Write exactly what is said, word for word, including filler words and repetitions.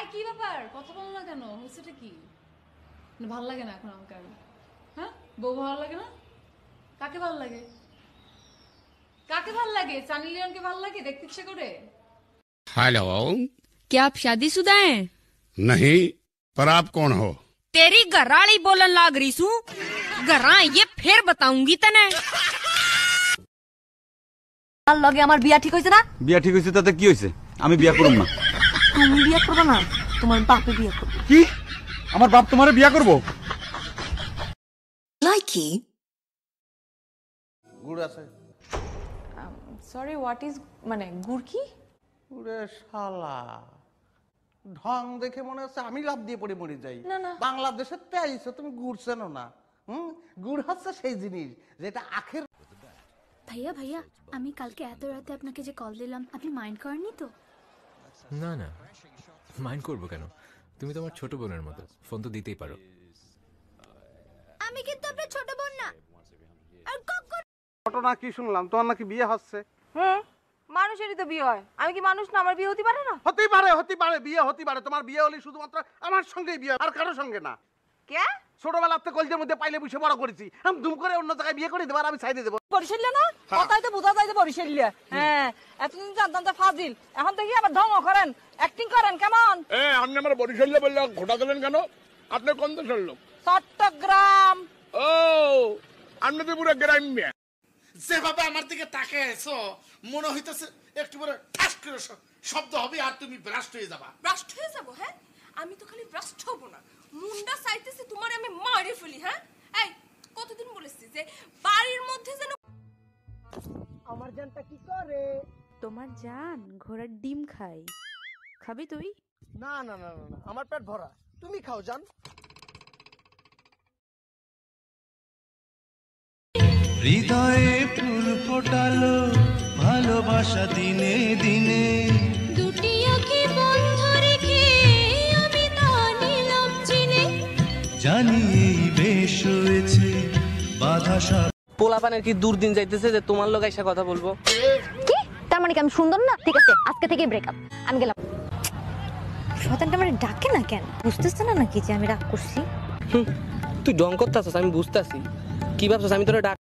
কি ব্যাপার কথা বল না কেন হইছেটা কি ভালো লাগে না এখন আমাকে হ্যাঁ বউ ভালো লাগে না কাকে ভালো লাগে काके ভাল লাগে सनी लियोन के ভাল লাগে দেখতে ইচ্ছে করে हेलो क्या आप शादीशुदा हैं? नहीं पर आप कौन हो तेरी घरवाली बोलन लाग रही सू घरा ये फिर बताऊंगी तने আর লগে আমার বিয়া ঠিক হইছে না বিয়া ঠিক হইছে তাতে কি হইছে আমি বিয়া করব না তুমি বিয়া করবে না তোমার বাপে বিয়া করবে কি আমার বাপ তোমারে বিয়া করব লাইকি গুড় আছে সরি হোয়াট ইজ মানে গুড় কি ওরে শালা ঢং দেখে মনে হচ্ছে আমি লাভ দিয়ে পড়ে মরে যাই না, না। বাংলাদেশের তে আইছো তুমি গুড় চেনো না হুম গুড় হচ্ছে সেই জিনিস যেটা আখের ভাইয়া ভাইয়া আমি কালকে এত রাতে আপনাকে যে কল দিলাম আপনি মাইন্ড করেননি তো না না মাইন্ড করবো কেন তুমি তো আমার ছোট বোনের মতো ফোন তো দিতেই পারো আমি কিন্তু আপনার ছোট বোন না আর কখন ঘটনা কি শুনলাম তোমার নাকি বিয়ে হচ্ছে হুম মানুষেরই তো বিয়ে হয় আমি কি মানুষ না আমার বিয়ে হতে পারে না হতেই পারে হতেই পারে বিয়ে হতেই পারে তোমার বিয়ে হলে শুধুমাত্র আমার সঙ্গেই বিয়ে আর কারোর সঙ্গে না কে ছোটবেলাতে কলজের মধ্যে পাইলে বসে বড় করেছি আমি দুম করে অন্য জায়গায় বিয়ে করে দেবো আর আমি ছাইড়ে দেবো বরিশাল্লা না কথাই তো বোঝা যায় যে বরিশাল্লা হ্যাঁ এতদিন জানতাম যে ফাজিল এখন দেখি আবার ঢং করেন অ্যাক্টিং করেন কেমন এ আপনি আমার বরিশালে বললে ঘোটা দিলেন কেন আপনি কোন দেশের লোক চট্টগ্রাম ও আপনি তো পুরো গ্রাম্য যেভাবে আমার দিকে তাকায় আছো মনে হইতেছে একটু পরে ঠাস করে শব্দ হবে আর তুমি ব্রাস্ট হয়ে যাবা ব্রাস্ট হয়ে যাব হ্যাঁ আমি তো খালি ব্রাস্ট হব না মুন্ডা চাইতেছি তোমার আমি মারে ফেলি হ্যাঁ এই কতদিন বলেছি যে বাড়ির মধ্যে যেন আমার জানটা কি করে তোমার জান ঘোড়ার ডিম খাই খাবি তুই না না না না আমার পেট ভরা তুমি খাও জান হৃদয়ে ফুল ফোটালো ভালোবাসা দিনে দিনে দুটি আঁখি বন্ধ রেখে আমি তা নিলাম চিনে জানি এই বেশ হয়েছে বাধা সব পোলাপানের কি দুর্দিন যাইতেছে যে তোমার লোক এসে কথা বলবো কি তার মানে কি আমি সুন্দর না ঠিক আছে আজকে থেকে ব্রেকআপ আমি গেলাম শয়তানটা মানে ডাকে না কেন বুঝতেছ না নাকি যে আমি রাগ করছি তুই ডং করতেছস আমি বুঝতাছি কি ভাবছস আমি তোরে ডাক